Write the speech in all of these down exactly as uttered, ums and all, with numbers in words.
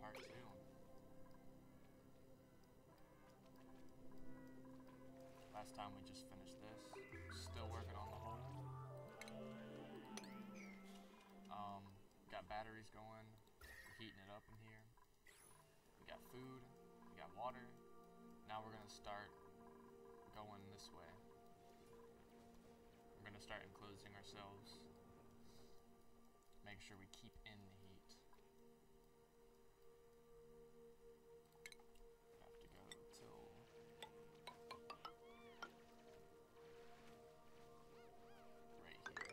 part two. Last time we just finished this. Still working on the hole. Um, got batteries going. We're heating it up in here. We got food. We got water. Now we're gonna start going this way. We're gonna start enclosing ourselves. Make sure we keep in the heat. Have to go till right here.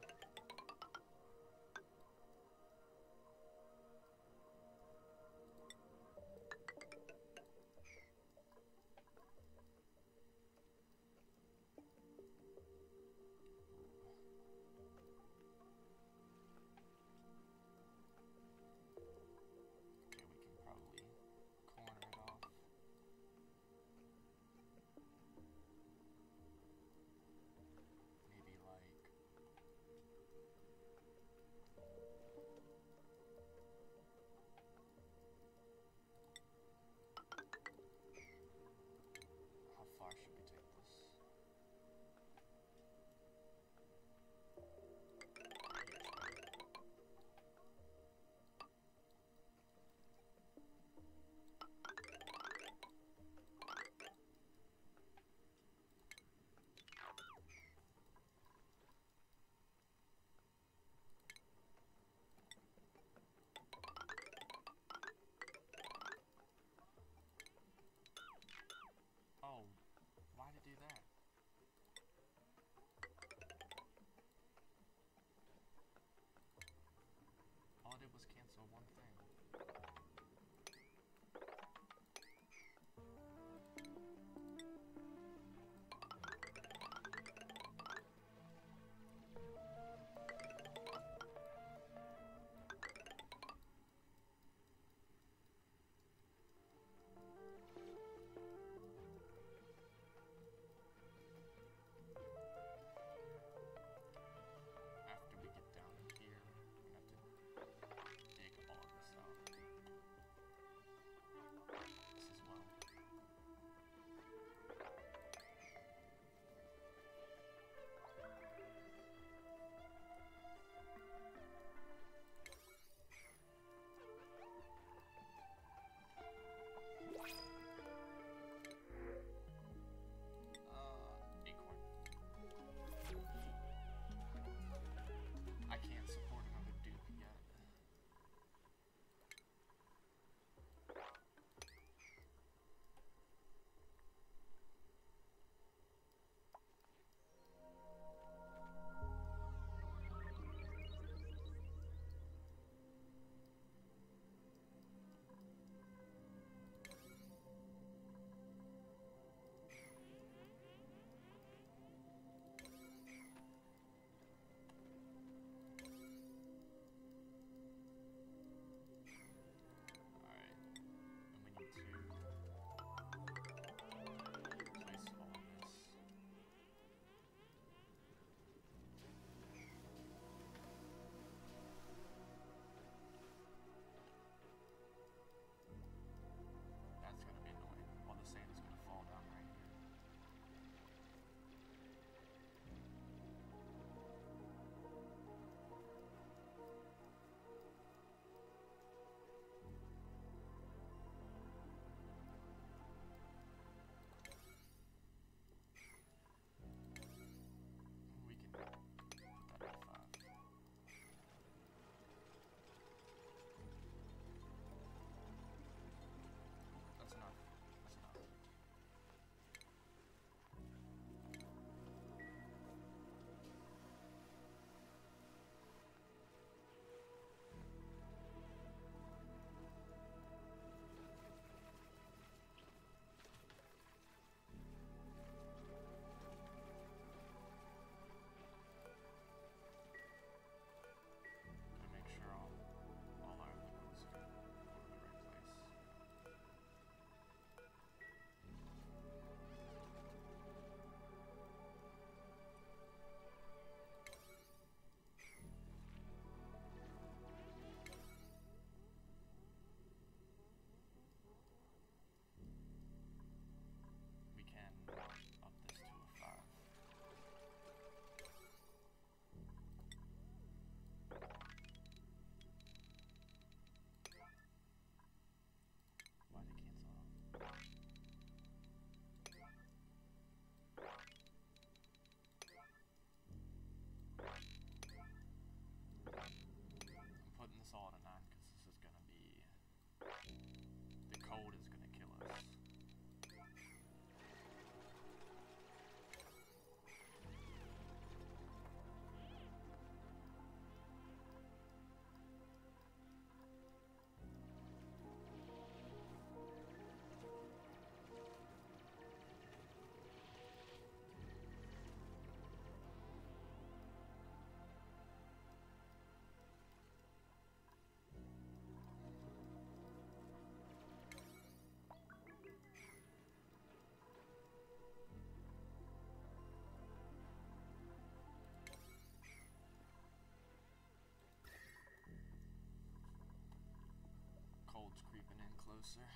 It's creeping in closer.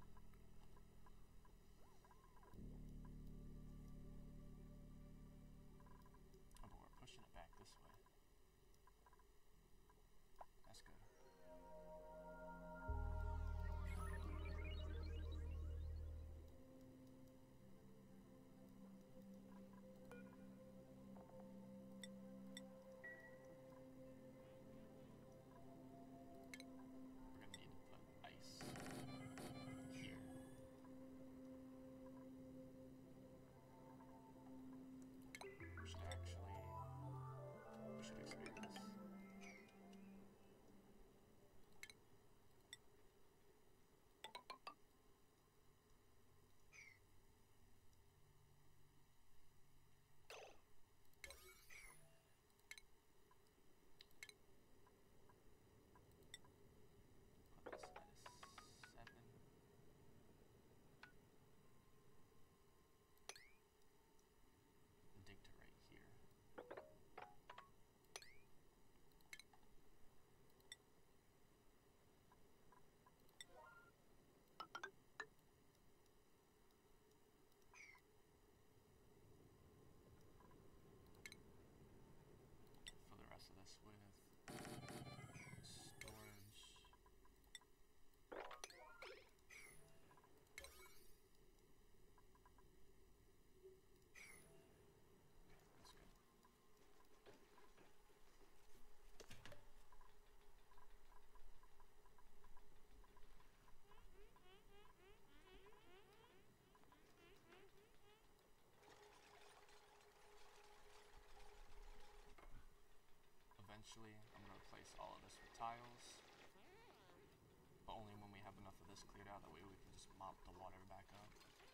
Oh, but we're pushing it back this way. That's good. Eventually, I'm going to replace all of this with tiles, but only when we have enough of this cleared out, that way we can just mop the water back up.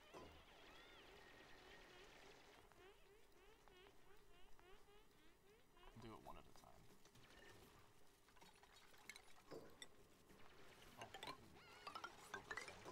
Do it one at a time. Oh, I can fill this in.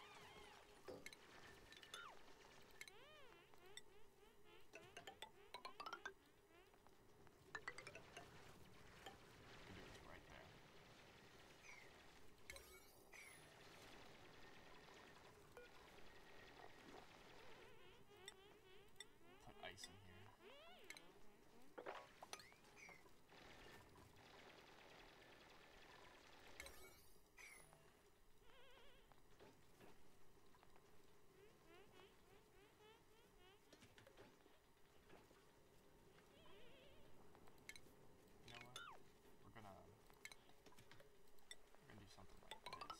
In here. You know what? We're gonna we're gonna do something like this.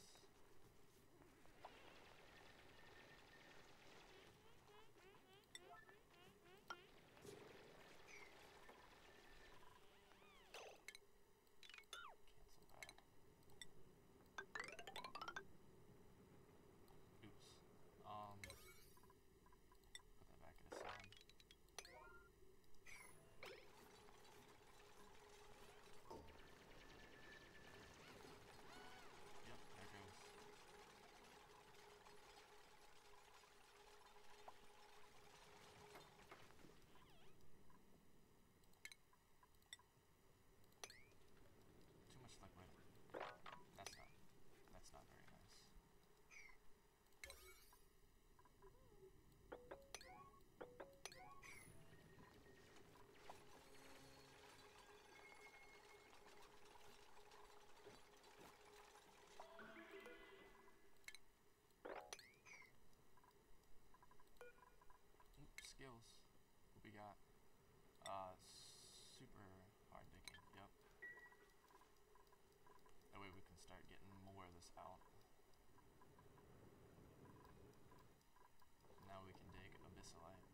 Skills. What we got? Uh, super hard digging. Yep. That way we can start getting more of this out. Now we can dig abyssalite.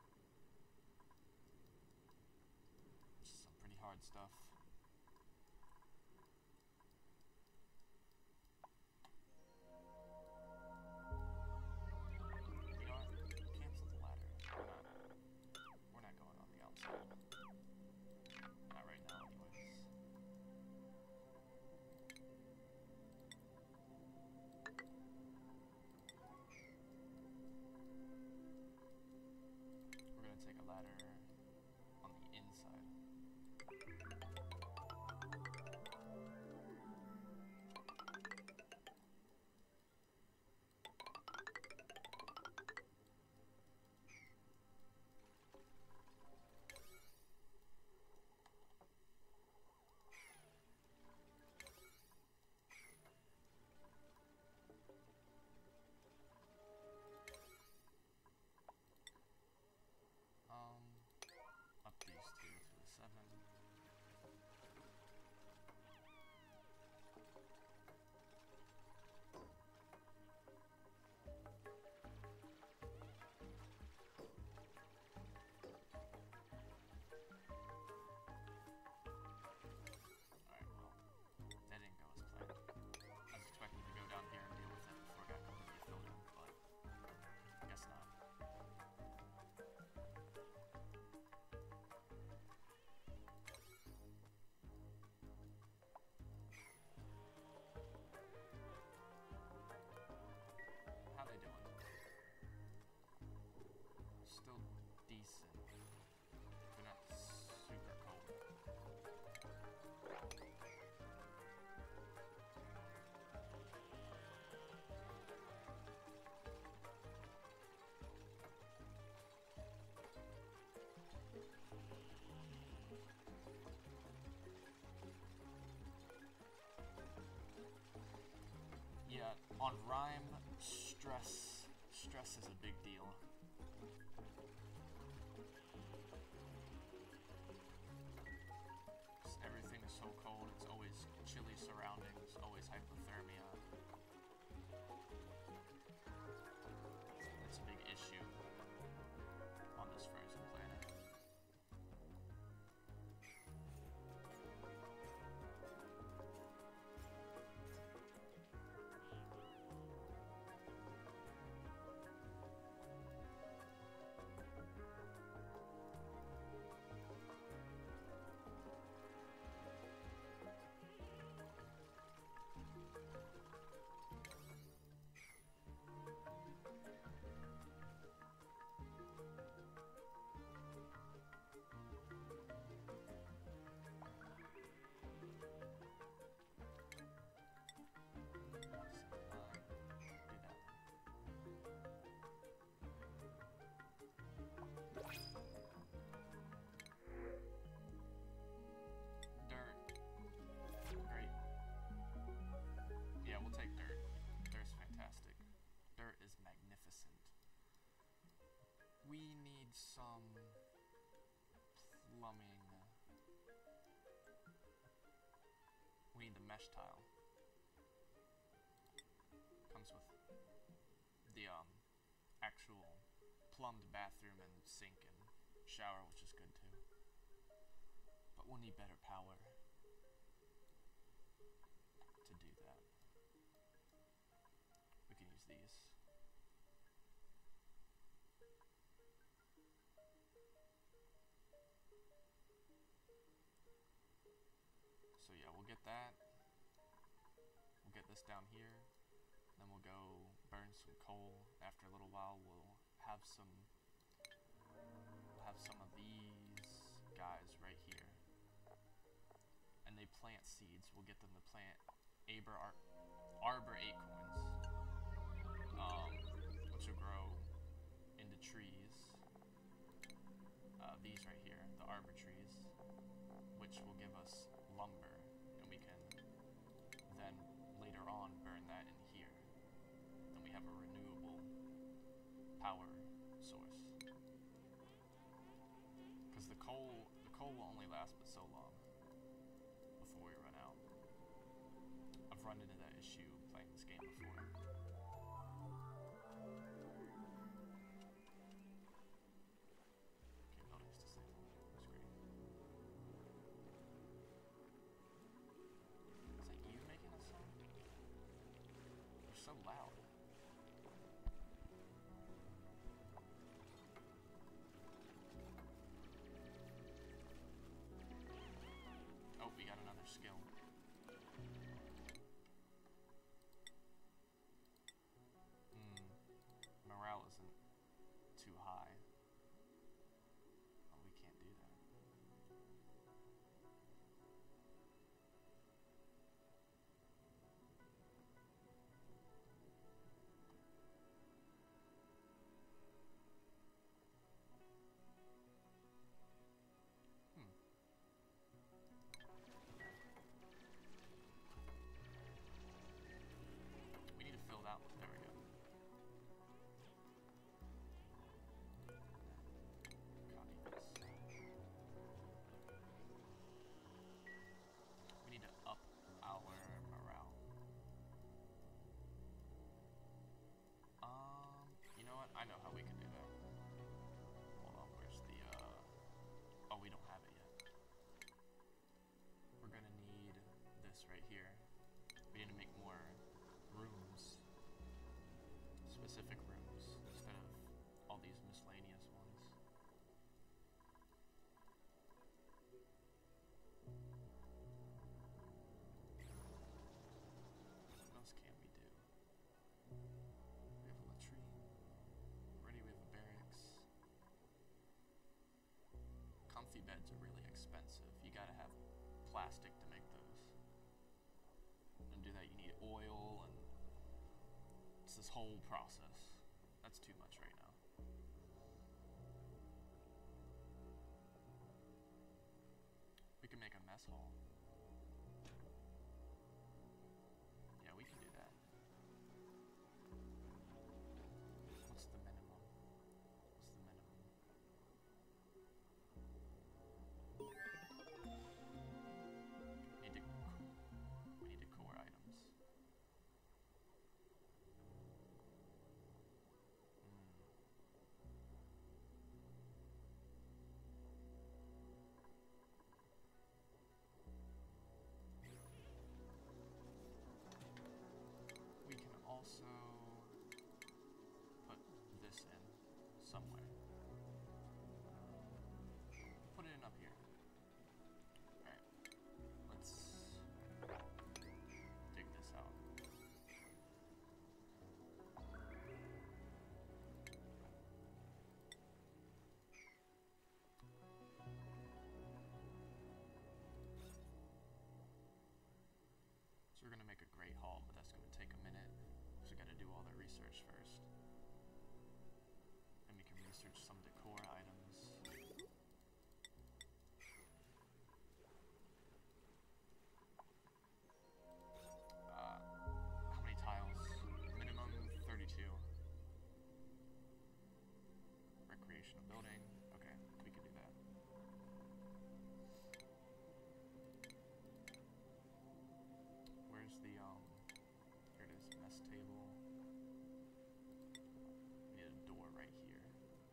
Which is some pretty hard stuff. Ladder on the inside. On Rhyme, stress, stress is a big deal. Everything is so cold, it's always chilly surroundings, always hypothermia. It's a big issue on this frozen planet. We need some plumbing. We need the mesh tile. Comes with the um actual plumbed bathroom and sink and shower, which is good too. But we'll need better power to do that. We can use these. So yeah, we'll get that. We'll get this down here. Then we'll go burn some coal. After a little while, we'll have some. We'll have some of these guys right here, and they plant seeds. We'll get them to plant Arbor Ar Arbor acorns, um, which will grow into trees. Uh, these right here, the arbor trees, which will give us lumber, and we can then later on burn that in here. Then we have a renewable power source. Because the coal, the coal will only last but so long before we run out. I've run into that issue playing this game before. So loud. Oh, we got another skill. Hmm. Morale isn't too high. Oh, we can't do that. I know how we can do that. Hold on, where's the, uh... oh, we don't have it yet. We're gonna need this right here. We need to make more rooms. Specific rooms, instead of all these miscellaneous ones. What else can we do? We have a latrine. Already we have a barracks. Comfy beds are really expensive. You gotta have plastic to make those. And to do that you need oil, and it's this whole process. That's too much right now. We can make a mess hall. Yeah, we can do that. somewhere. Put it in up here. Alright. Let's dig this out. So we're gonna make a great haul, but that's gonna take a minute. So we gotta do all the research first. And we can research some decor items. Uh, how many tiles? Minimum thirty-two. Recreational building. Okay, we can do that. Where's the, um, here it is, mess table. We need a door right here.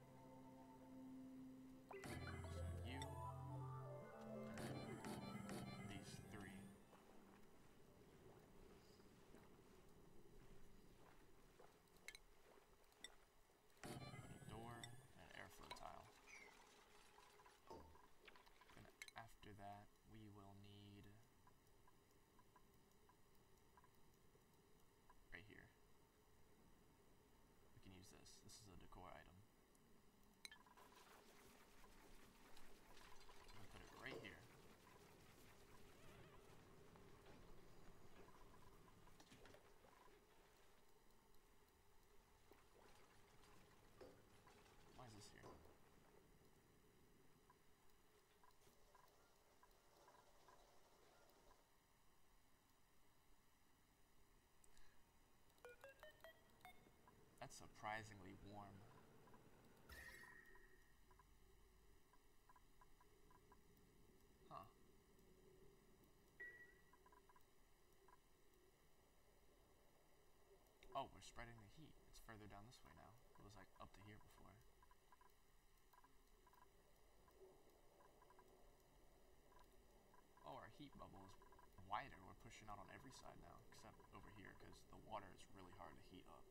So you, and then these three. We need a door and an airflow tile. Then after that, we will need right here. We can use this. This is a decor item. We'll put it right here. Why is this here? That's surprisingly warm. Huh. Oh, we're spreading the heat. It's further down this way now. It was like up to here before. Oh, our heat bubble is wider. We're pushing out on every side now, except over here, because the water is really hard to heat up.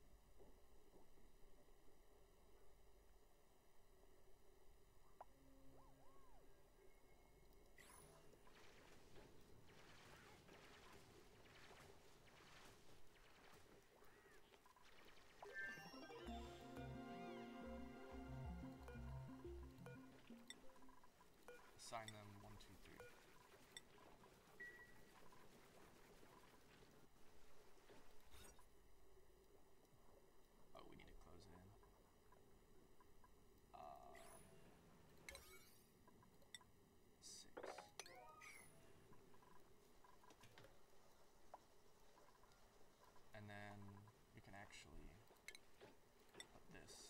Assign them one, two, three. Oh, we need to close it in. Um, six. And then we can actually put this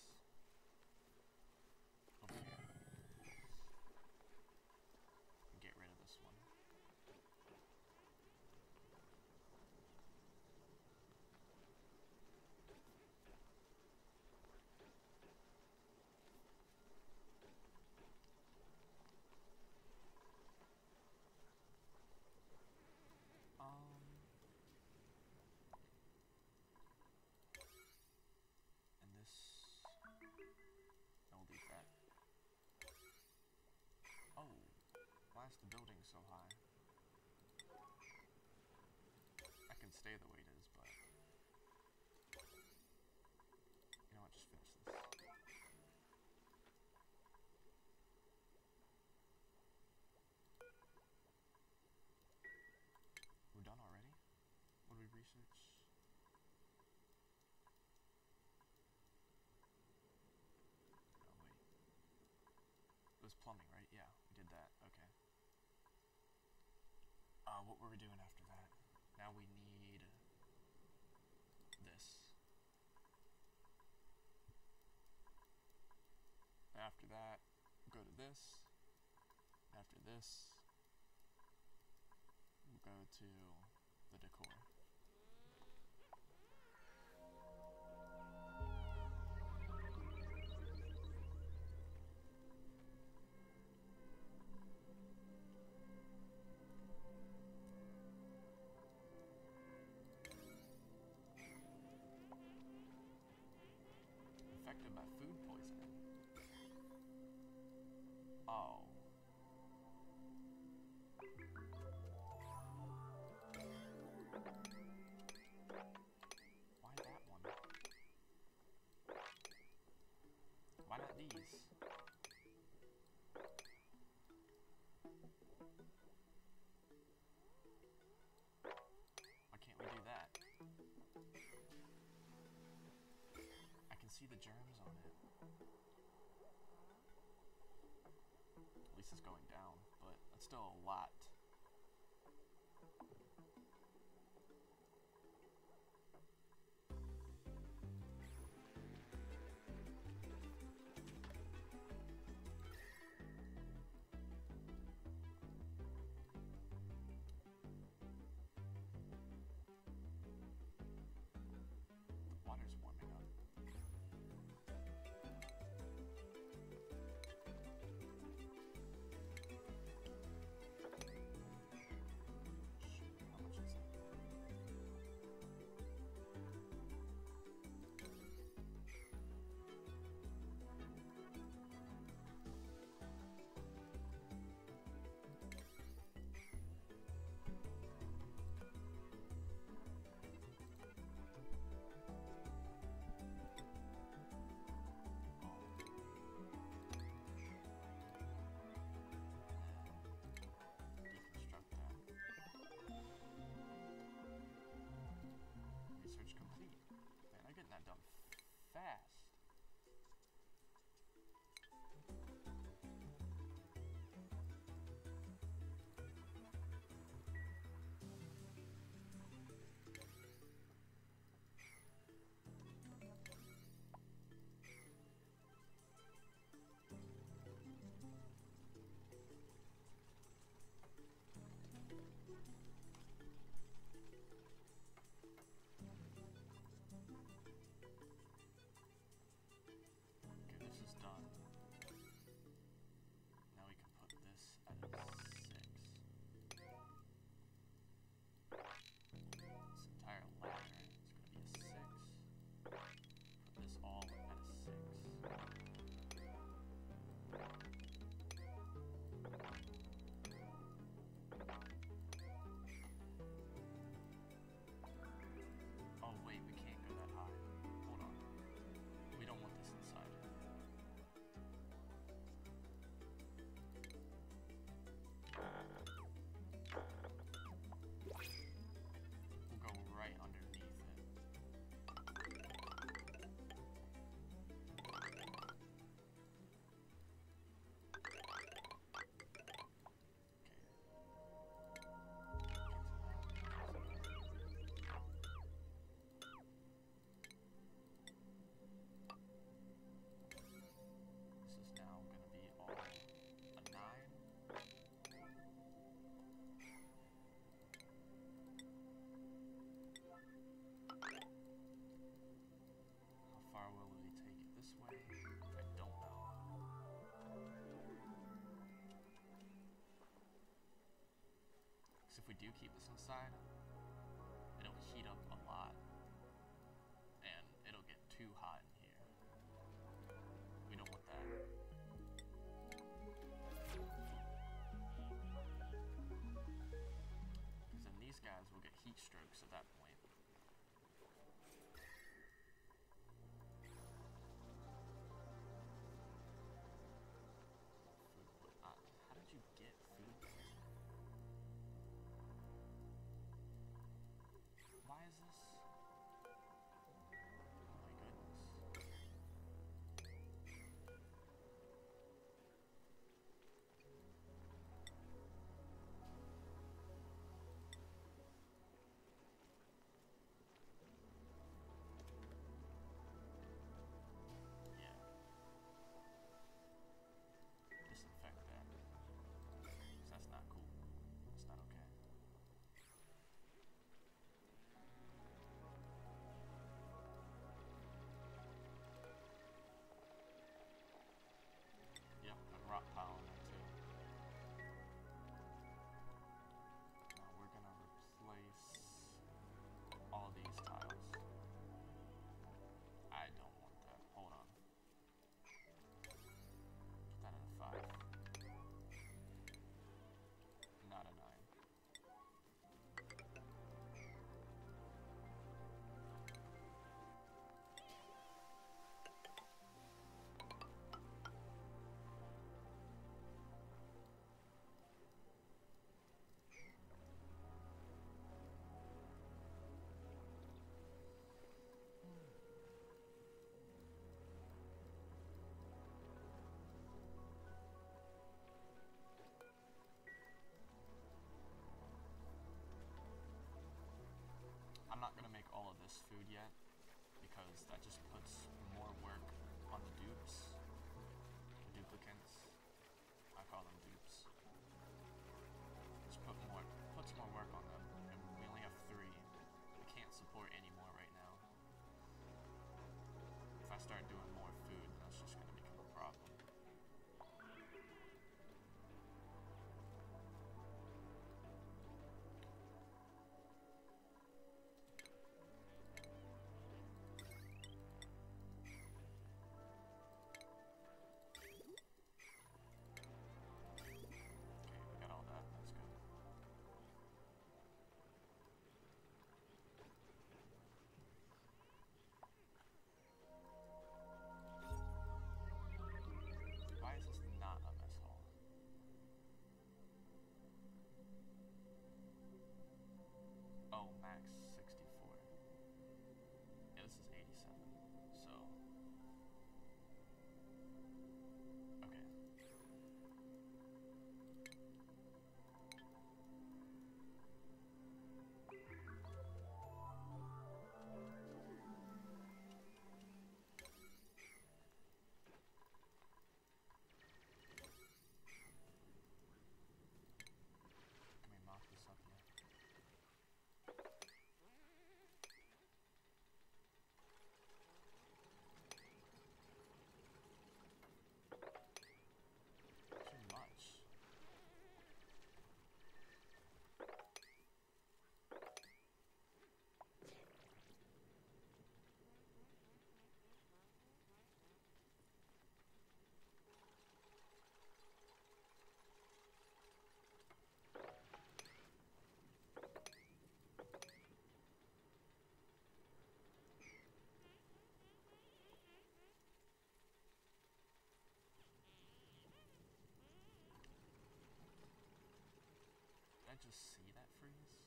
over here. And get rid of this one. Um, and this, I will leave that. Oh, why is the building so high? I can stay the way it is, but you know what, just finish this. We're done already? What did we research? Oh, wait. It was plumbing, right? Yeah, we did that. Okay. Uh, what were we doing after that? Now we need this. After that, go to this. After this, we'll go to the decor. affected by food poisoning. Oh. Why that one? Why not these? Why can't we do that? I can see the germs on it. At least it's going down, but it's still a lot. Water's warming up. How much is it? Deconstruct that. Research complete. Man, I'm getting that done fast. Okay, this is done. Now we can put this at a six. This entire ladder is going to be a six. Put this all at a six. Oh wait, we can't go that high. Hold on. We don't want this inside. We'll go right underneath it. This is now going to be all a nine. How far will we take it this way? I don't know. Because if we do keep this inside, it'll heat up a lot. And it'll get too hot in here. We don't want that. Because then these guys will get heat strokes at that point. Food po- uh, how did you get food poisoning? Why is this food yet, because that just puts more work on the dupes, the duplicants. I call them dupes. Just put more, puts more work on them, and we only have three. We can't support any more right now. If I start doing more food, that's just going to become a problem. I just see that freeze?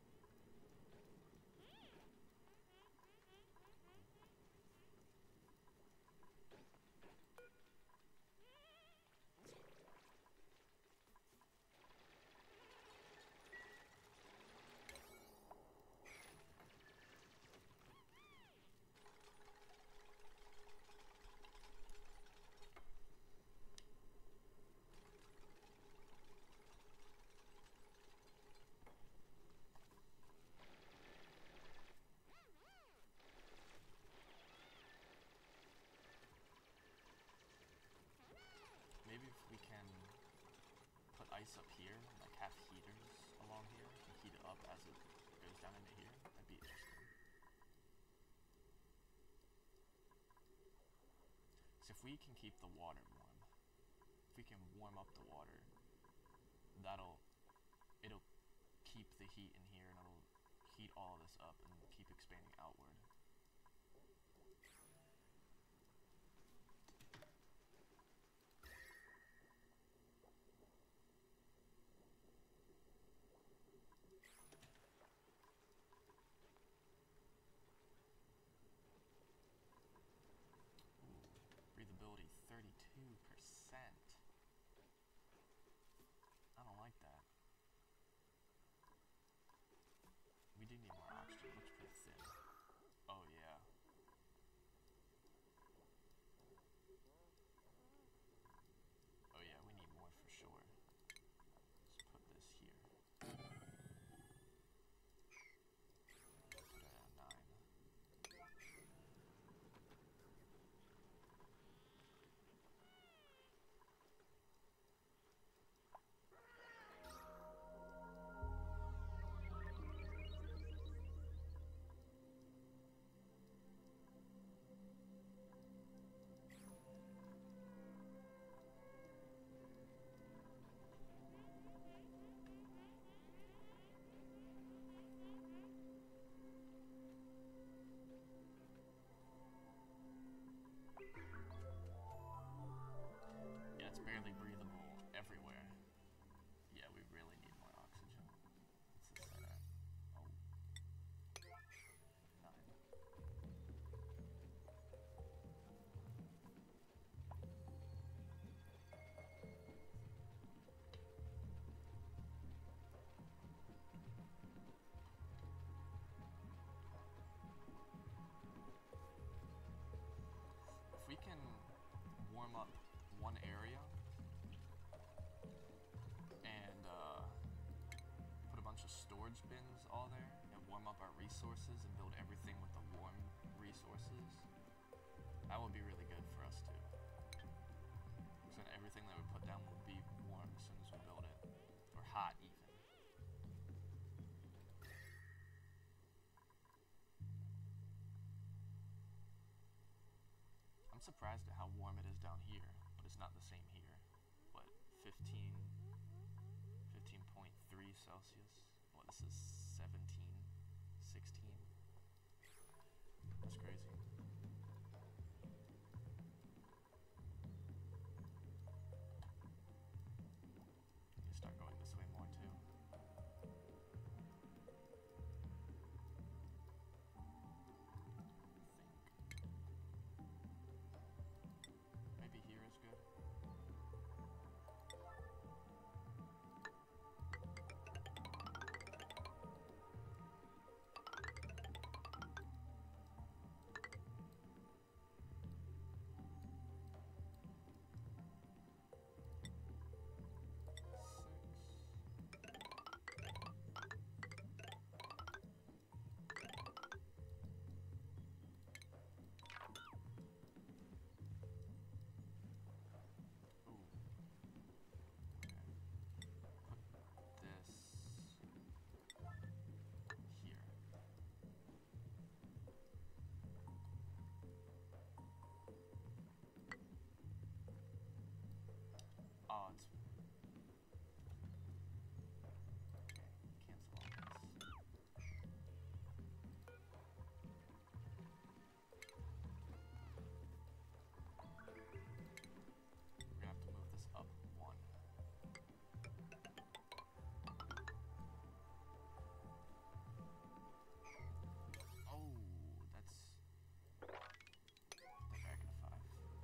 Ice up here, like have heaters along here, and heat it up as it goes down into here. That'd be interesting. So if we can keep the water warm, if we can warm up the water, that'll, it'll keep the heat in here, and it'll heat all this up and keep expanding outward. thirty-two percent. I don't like that. We do need more oxygen. Looks pretty thin. Oh yeah. Oh yeah, we need more for sure. Let's put this here. Put it at nine. Barely breathable everywhere. Yeah, we really need more oxygen. What's this set at? Oh. Nine. warm up one area and uh, put a bunch of storage bins all there and warm up our resources and build everything with the warm resources, that would be really good for us too. So then everything that we put down will be warm as soon as we build it, or hot even. I'm surprised at how warm it is down here, but it's not the same here. What, fifteen, fifteen point three Celsius? What, this is seventeen, sixteen? That's crazy. Need to start going this way more too. Maybe here is good. Oh, it's... Okay, cancel all this. We're gonna have to move this up one. Oh, that's... Put that back in a five.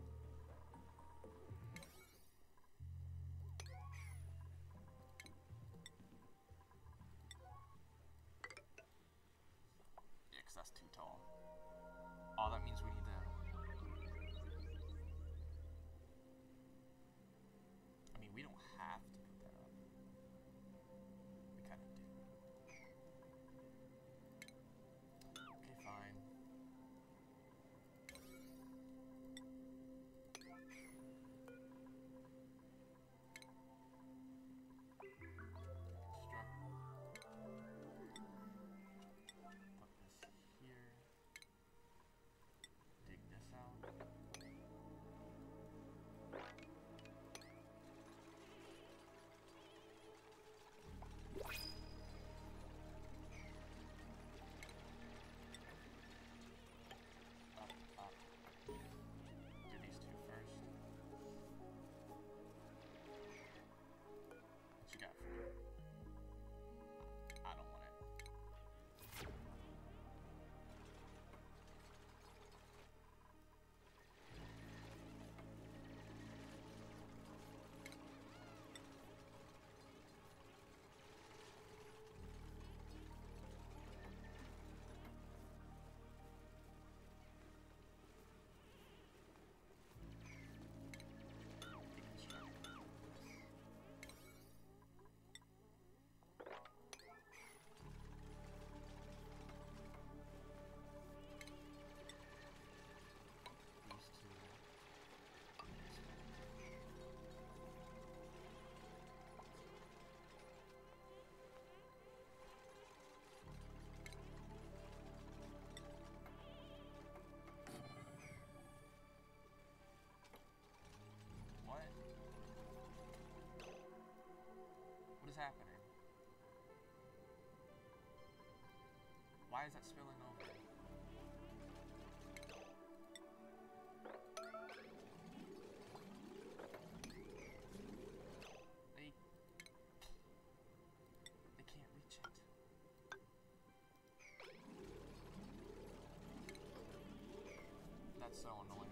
Yeah, because that's too tall. Oh, that means we need to... I mean, we don't have to put that up. We kind of do. Okay, fine. Put this here. Dig this out. Up, up. Do these two first. What you got for me? I don't want it. What? What is happening? Why is that spilling over? They... They can't reach it. That's so annoying.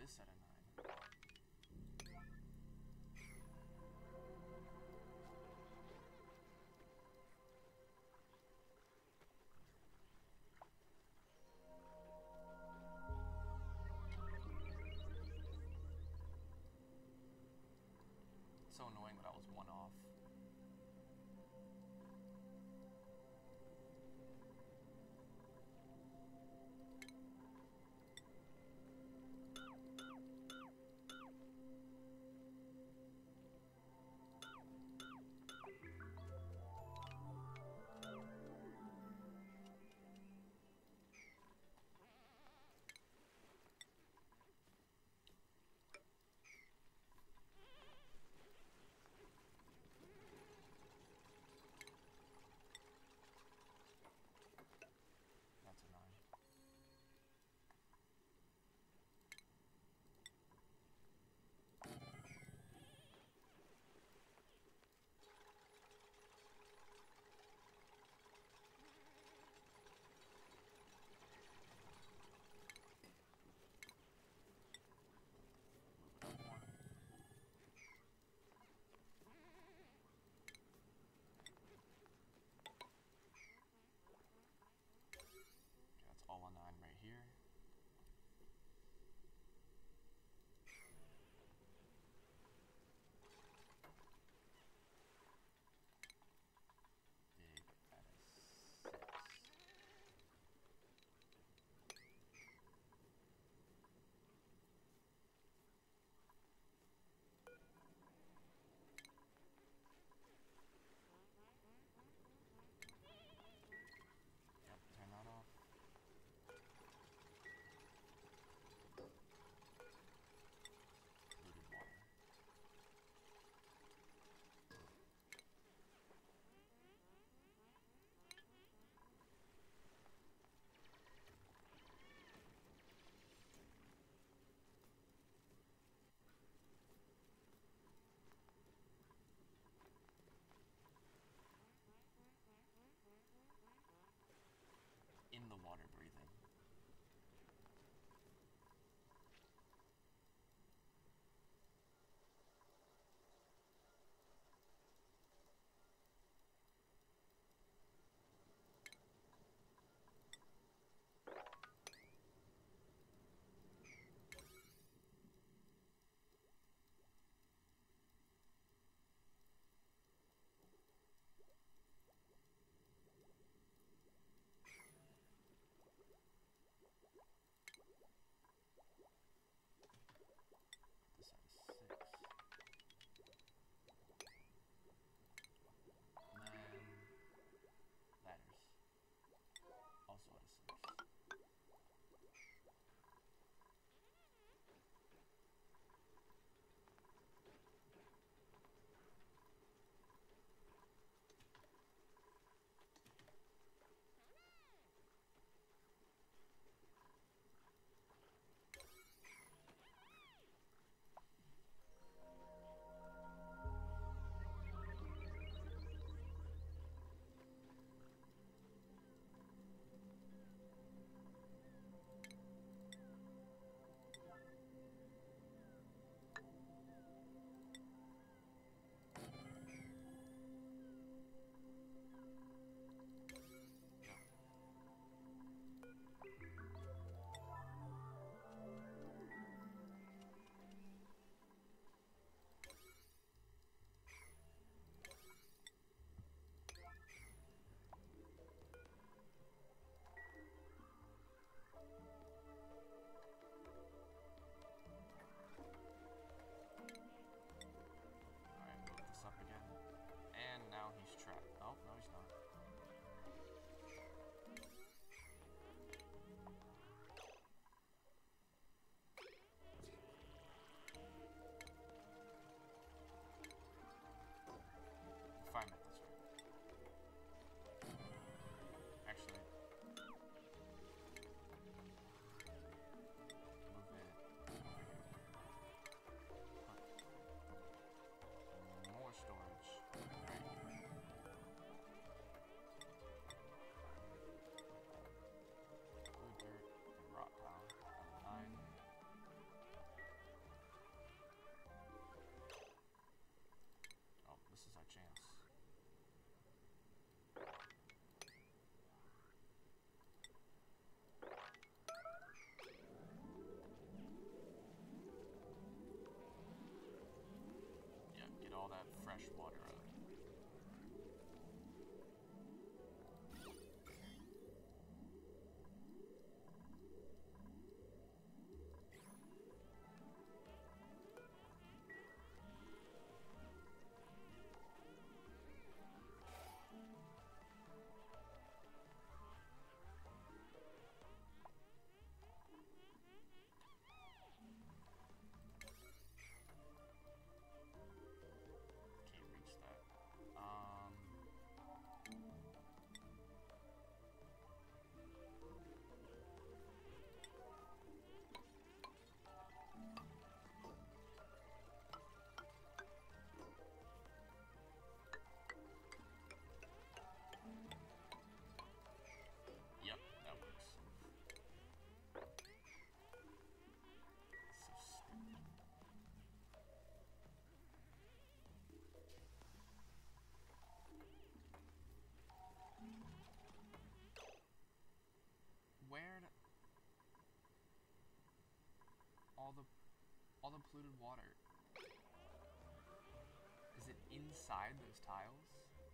this at a nine. So annoying that I was one off. all the all the polluted water. Is it inside those tiles?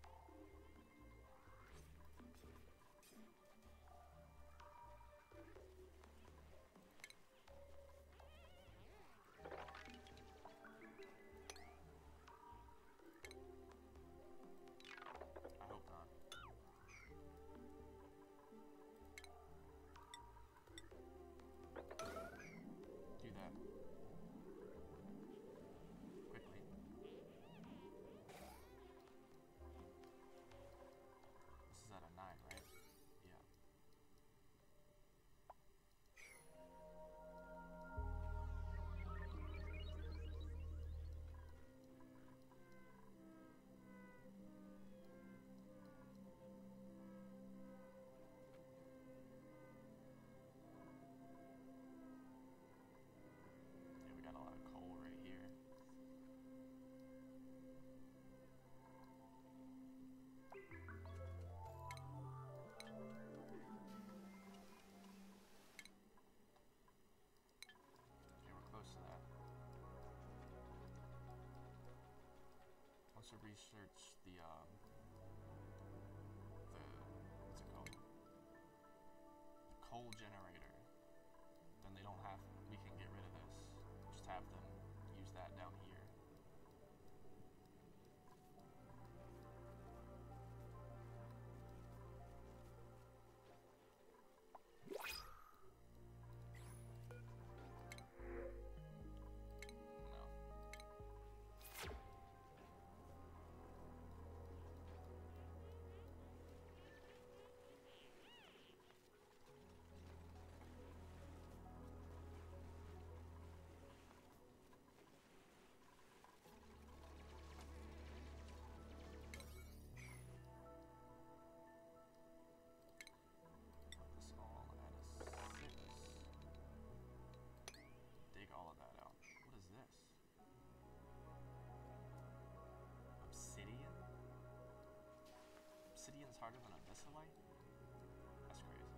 I hope not. Do that. Quickly. This is at a nine, right? Yeah. Yeah, we got a lot of coal right here. Okay, we're close to that. Once we research the, um, the, what's it called? The coal generator, then they don't have, we can get rid of this. Just have them use that down here. No. Put this all at a six. Dig all of that out. What is this? Obsidian? Obsidian's harder than abyssalite? That's crazy.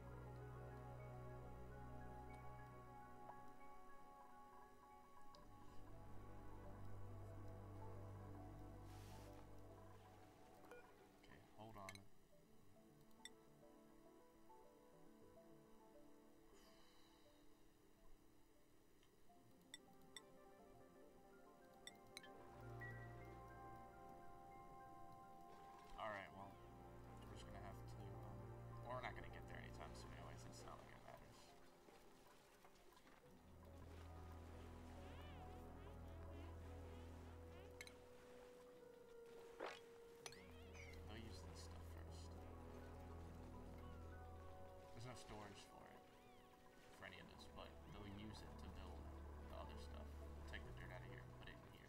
Okay, hold on. Alright, well, we're just gonna have to, um, well, we're not gonna get there anytime soon anyways, it's not like it matters. They'll use this stuff first. There's no storage for it, for any of this, but they'll use it to build the other stuff. Take the dirt out of here and put it in here.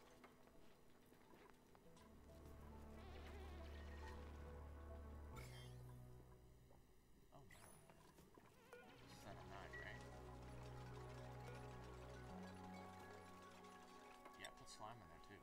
Oh no. This is at a nine, right? Yeah, put slime in there too.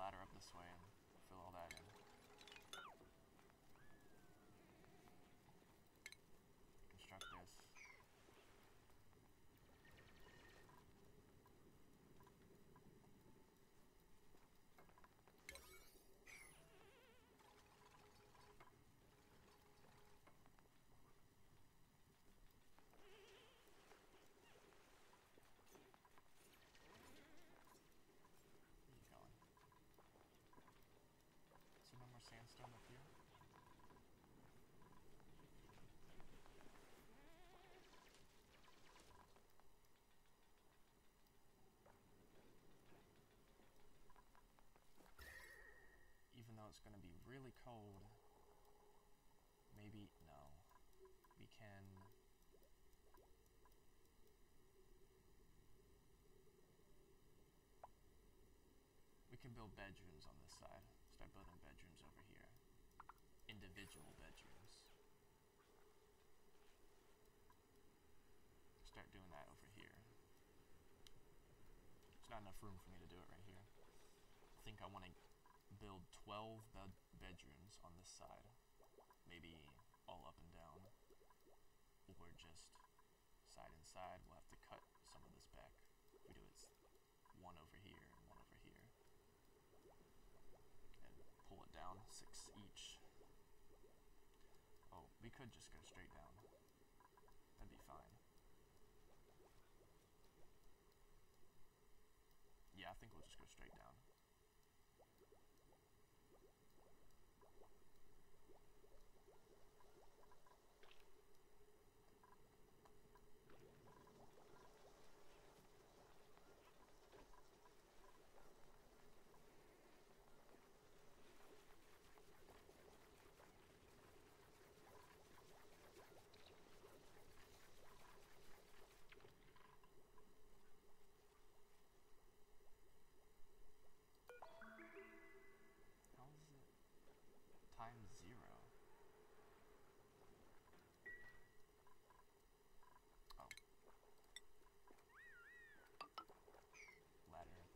ladder up this way and fill all that in. Construct this. Sandstone up here. Even though it's going to be really cold, maybe, no, we can, we can build bedrooms on this side. Start building bedrooms over here. Individual bedrooms. Start doing that over here. There's not enough room for me to do it right here. I think I want to build twelve bed bedrooms on this side. Maybe all up and down. Or just side and side. We'll have to cut some of this back. If we do it one over here and one over here. Pull it down, six each. Oh, we could just go straight down. That'd be fine. Yeah, I think we'll just go straight down. Times zero. Oh. Ladder.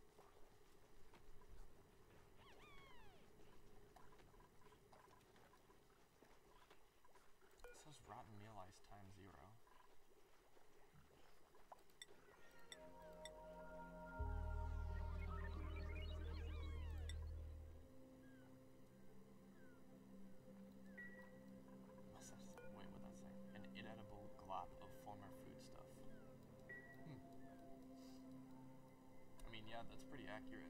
It says rotten meal ice times zero. Yeah, that's pretty accurate.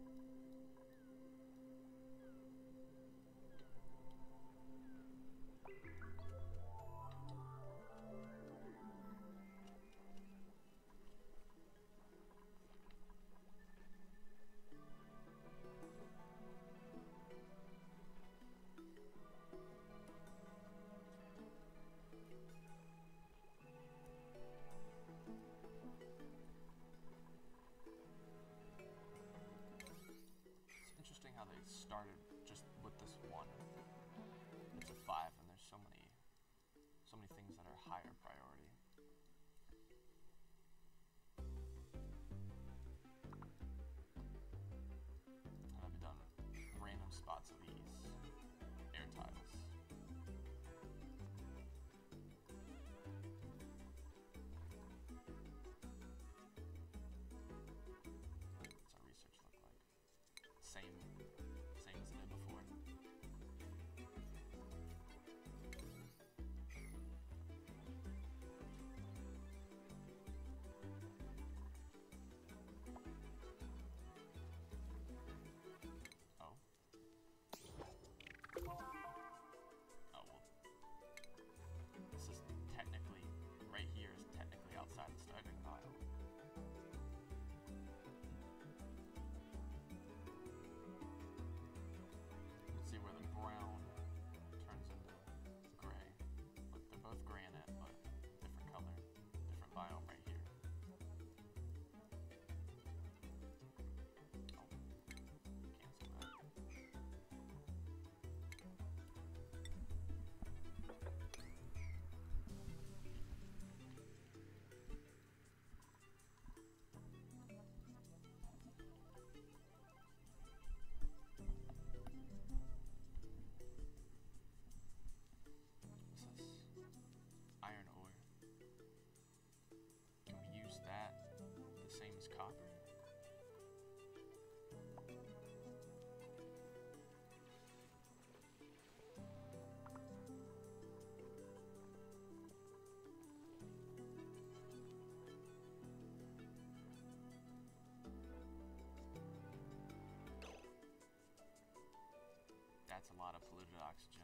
How they started just with this one. It's a five, and there's so many, so many things that are higher priority. And I've done random spots of these air tiles. What's our research look like? Same. Same as it did before. Oh. Oh well. This is technically, right here is technically outside the starting pile. unlimited oxygen.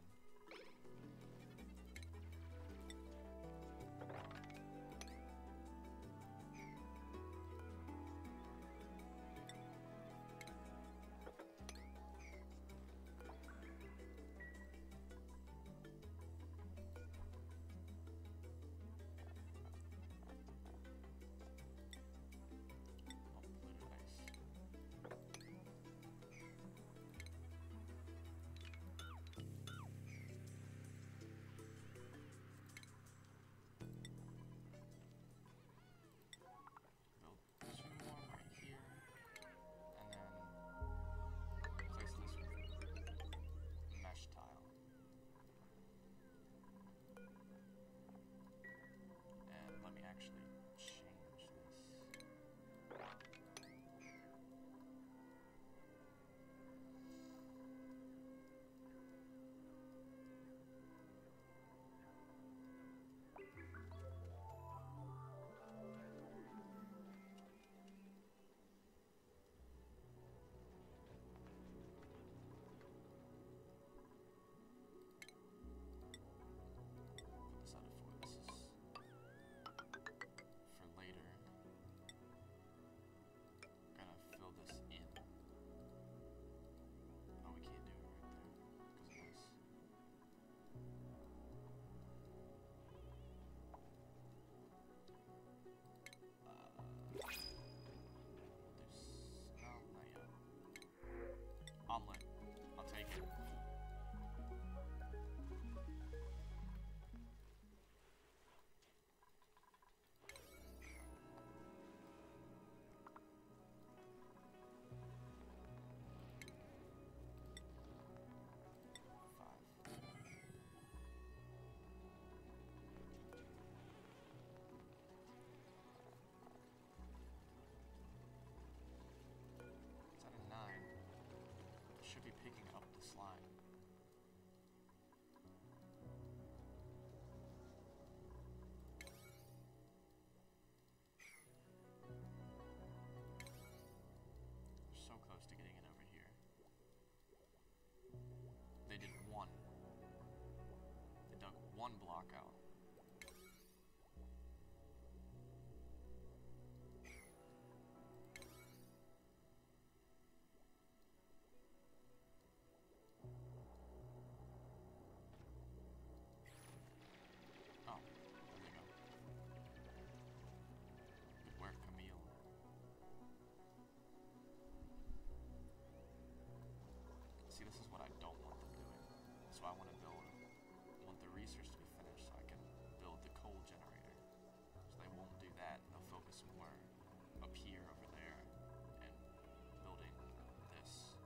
Omelet. I'll take it. Should be picking up the slime. We're so close to getting it over here. They did one. They dug one block out. See, this is what I don't want them doing. So I want to build, I want the research to be finished so I can build the coal generator. So they won't do that. They'll focus more up here, over there, and building this.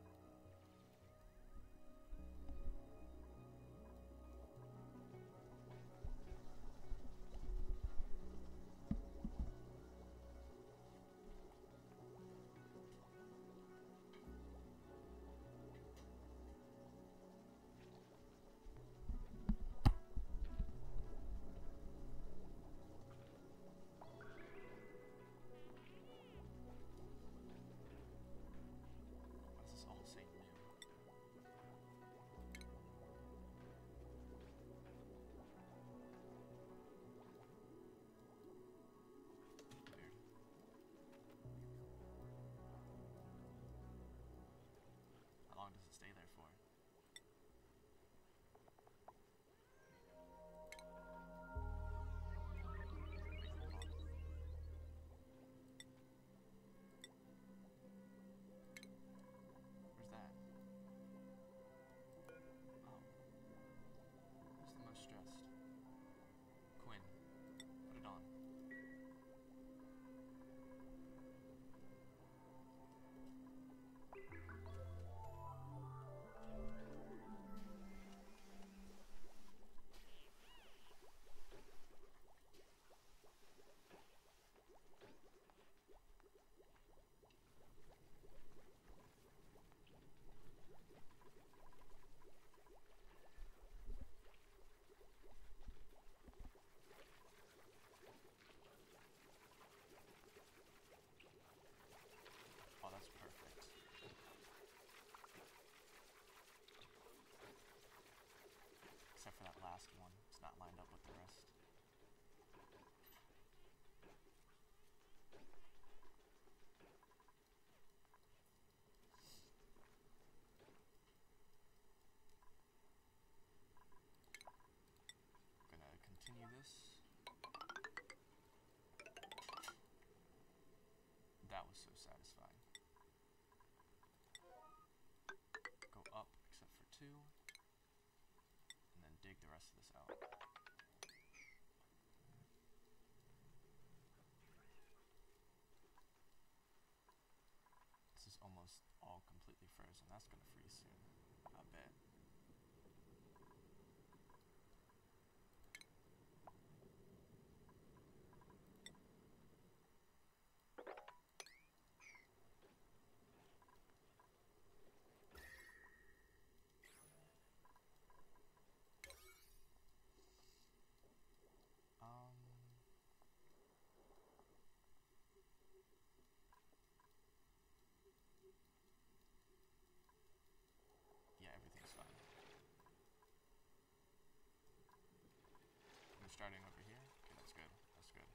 two, and then dig the rest of this out. This is almost all completely frozen. That's gonna freeze soon, I bet. Um, yeah, everything's fine. I'm starting over here. Okay, that's good. That's good.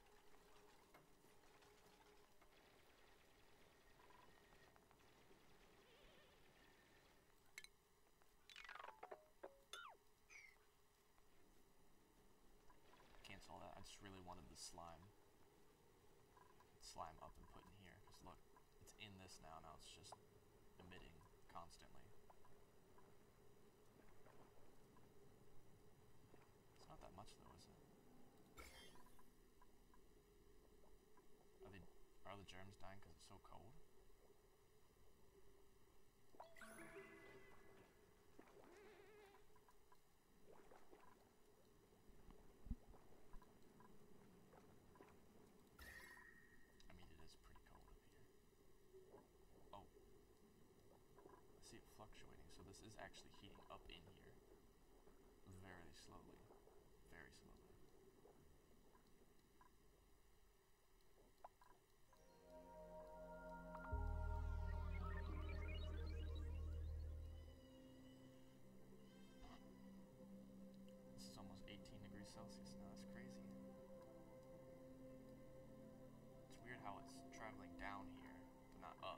Cancel that. I just really wanted the slime. Slime up and put in here. Because look, it's in this now. Now it's just emitting constantly. It's not that much though, is it? Are they, are the germs dying because it's so cold? I mean, it is pretty cold up here. Oh. I see it fluctuating, so this is actually heating up in here. Very slowly. Very slowly. This is almost eighteen degrees Celsius now. That's crazy. It's weird how it's traveling down here, but not up.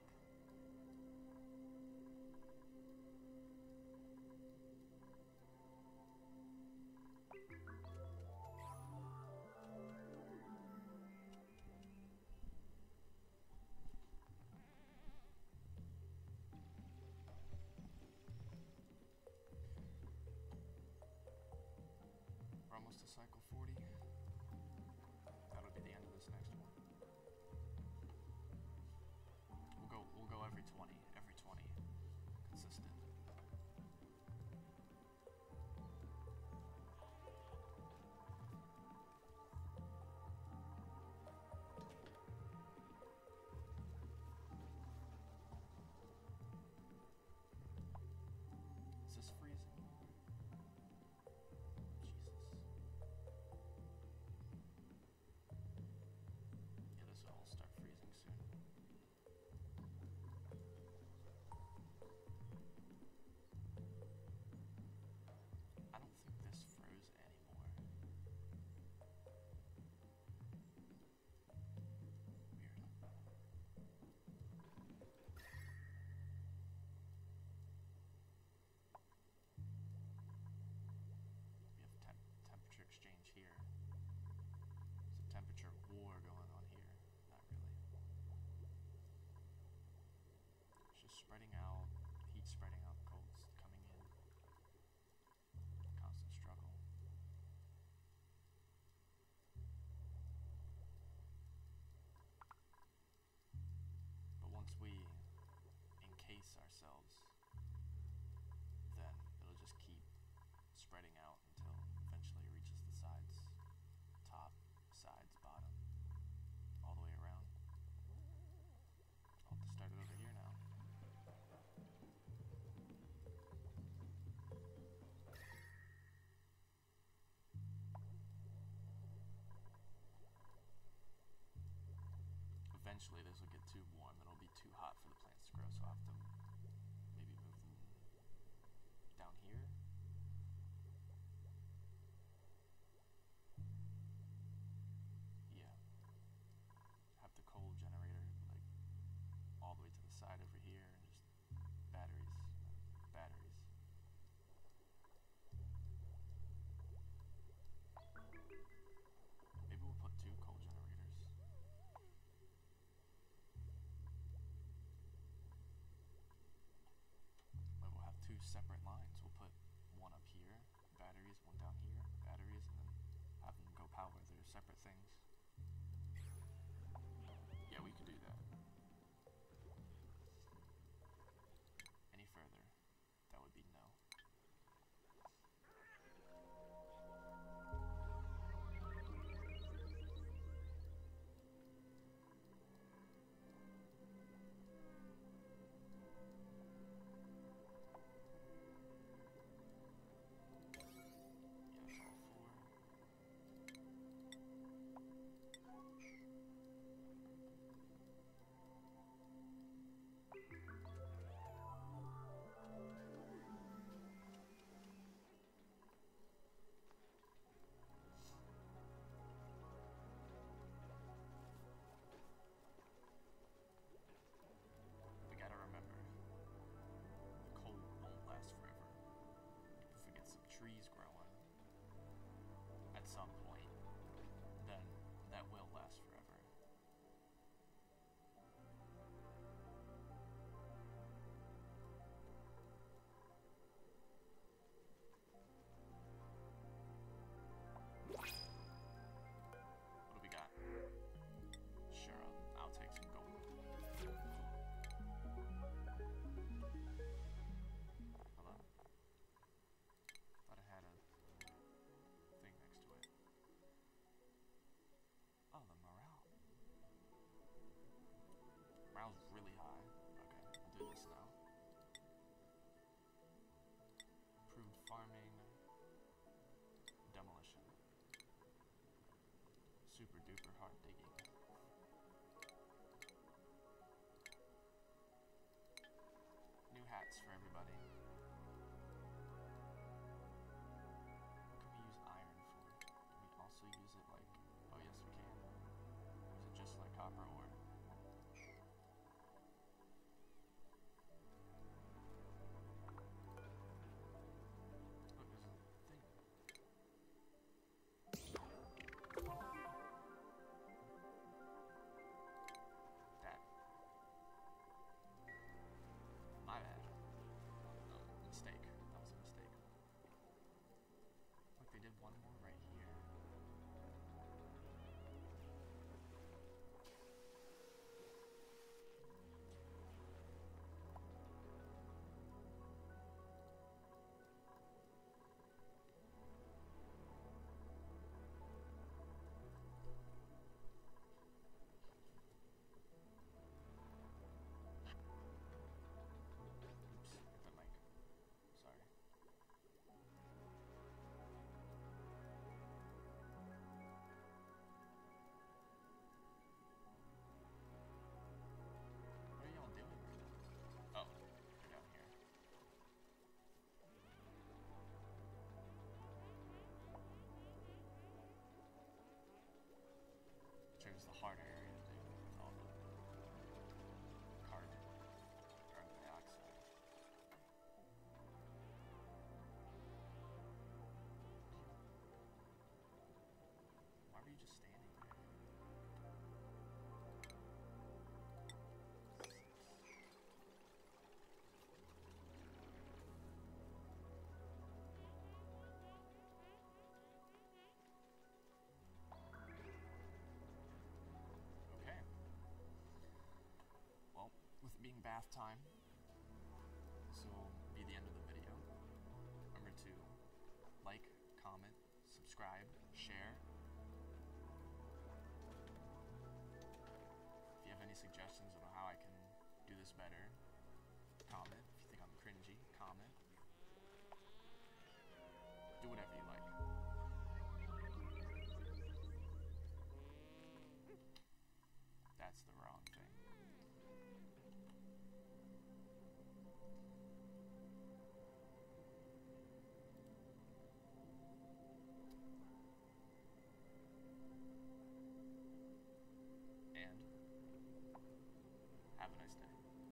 We're almost to cycle forty. That'll be the end of this next one. We'll go we'll go every twenty, every twenty. Consistent. Is this freezing? Jesus. Yeah, this will all start freezing soon. I don't think this froze anymore. Weird. We have temp temperature exchange here. There's a temperature war going on here. Not really. It's just spreading out, heat spreading out, cold's coming in. Constant struggle. But once we encase ourselves, then it'll just keep spreading out until eventually it reaches the sides, top, sides, bottom, all the way around. I'll have to start it over here now. Eventually this will get too warm and it'll be too hot for the plants to grow, so I'll have to maybe move them down here. Yeah. Have the coal generator like all the way to the side over here and just batteries, batteries. Maybe we'll put two coal generators. separate things. Yeah, we could do that. Any further? That would be no. We gotta remember, the cold won't last forever. If we get some trees growing at some point, then that will last forever. What do we got? Sure, I'll, I'll take some gold. Hello? Thought I had a thing next to it. Oh, the morale. Morale's really high. Okay, I'll do this now. Improved farming. Demolition. Super duper hard digging. New hats for everybody. What can we use iron for? Can we also use it like... Oh yes we can. Use it just like copper ore. Look, there's a thing. That. My bad. No, mistake. That was a mistake. Look, they did one more right here. Oops, hit the mic. Sorry. What are y'all doing? Oh, they're down here. Triggers the harder area to do with all the carbon or dioxide. Why were you just standing there? Okay. Well, with it being bath time, this will be the end of the video. Remember to like, comment, subscribe, share. If you have any suggestions on how I can do this better, comment. If you think I'm cringy, comment. Do whatever you like. That's the wrong thing. And have a nice day.